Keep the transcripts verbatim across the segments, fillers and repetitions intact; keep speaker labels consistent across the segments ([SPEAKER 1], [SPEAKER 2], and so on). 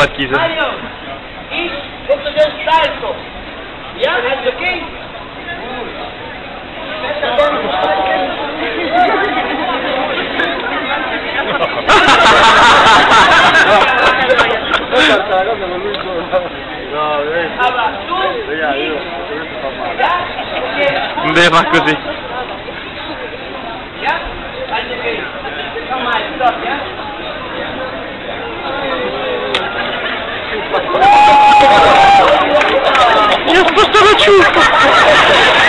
[SPEAKER 1] Marquise.
[SPEAKER 2] Mario, ich will zu dir salto. Ja, alles okay? Aber tu,
[SPEAKER 1] Non deve far così.
[SPEAKER 2] ja, alles okay. Komm mal, stop, ja?
[SPEAKER 1] Mi ha spostato la ciucca!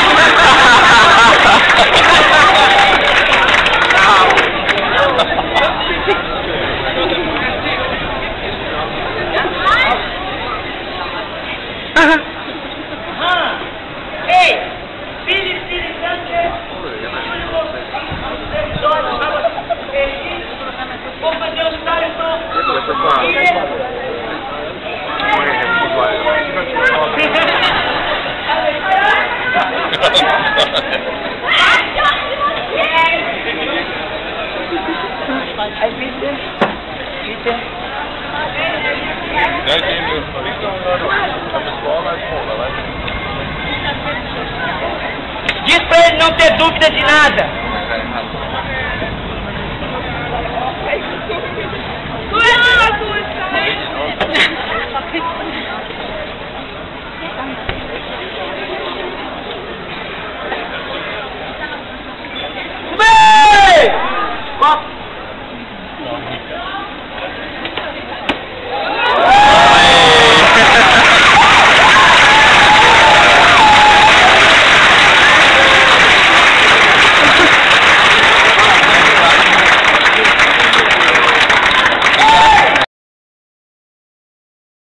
[SPEAKER 2] Ah, ehi, fili, fili, anche. Può fare lo salto? Hai visto? Visto?
[SPEAKER 3] Nej, det är nu. Kommer svara i mål, eller?
[SPEAKER 2] Diz pra ele não ter dúvida de nada. Bem!